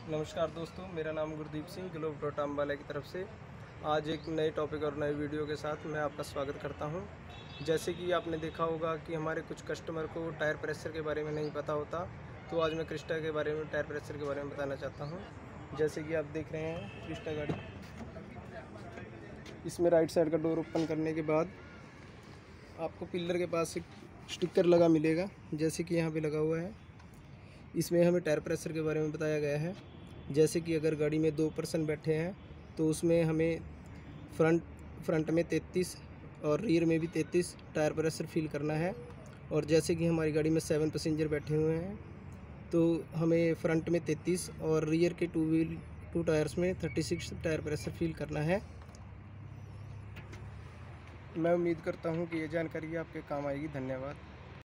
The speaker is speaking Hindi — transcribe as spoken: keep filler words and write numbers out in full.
नमस्कार दोस्तों, मेरा नाम गुरदीप सिंह ग्लोब डॉट अम्बाला की तरफ से आज एक नए टॉपिक और नए वीडियो के साथ मैं आपका स्वागत करता हूं। जैसे कि आपने देखा होगा कि हमारे कुछ कस्टमर को टायर प्रेशर के बारे में नहीं पता होता, तो आज मैं क्रिस्टा के बारे में टायर प्रेशर के बारे में बताना चाहता हूं। जैसे कि आप देख रहे हैं क्रिस्टा गाड़ी, इसमें राइट साइड का डोर ओपन करने के बाद आपको पिलर के पास एक स्टिकर लगा मिलेगा, जैसे कि यहाँ पर लगा हुआ है। इसमें हमें टायर प्रेशर के बारे में बताया गया है। जैसे कि अगर गाड़ी में दो पर्सन बैठे हैं तो उसमें हमें फ्रंट फ्रंट में तैंतीस और रियर में भी तैंतीस टायर प्रेशर फील करना है। और जैसे कि हमारी गाड़ी में सेवन पैसेंजर बैठे हुए हैं तो हमें फ्रंट में तैंतीस और रियर के टू व्हील टू टायर्स में छत्तीस टायर प्रेशर फील करना है। मैं उम्मीद करता हूं कि ये जानकारी आपके काम आएगी। धन्यवाद।